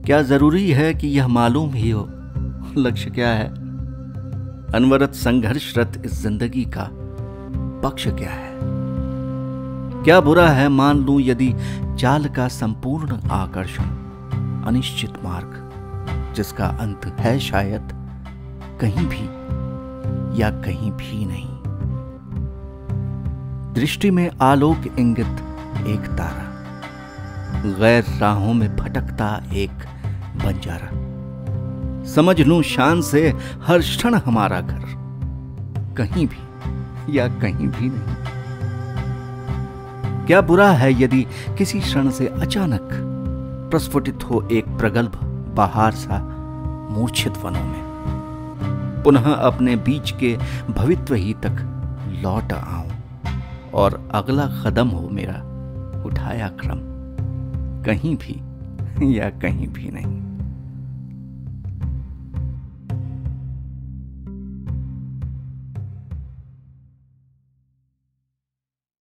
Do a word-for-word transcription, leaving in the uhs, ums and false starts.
क्या जरूरी है कि यह मालूम ही हो लक्ष्य क्या है? अनवरत संघर्षरत इस जिंदगी का पक्ष क्या है? क्या बुरा है मान लूं यदि चाल का संपूर्ण आकर्षण अनिश्चित मार्ग जिसका अंत है शायद कहीं भी या कहीं भी नहीं। दृष्टि में आलोक इंगित एक तारा, गैर राहों में भटकता एक बंजारा। समझ लूं शान से हर क्षण हमारा घर कहीं भी या कहीं भी नहीं। क्या बुरा है यदि किसी क्षण से अचानक प्रस्फुटित हो एक प्रगल्भ बहार सा मूर्छित वनों में, पुनः अपने बीच के भवित्व ही तक लौट आऊं और अगला कदम हो मेरा उठाया क्रम कहीं भी या कहीं भी नहीं।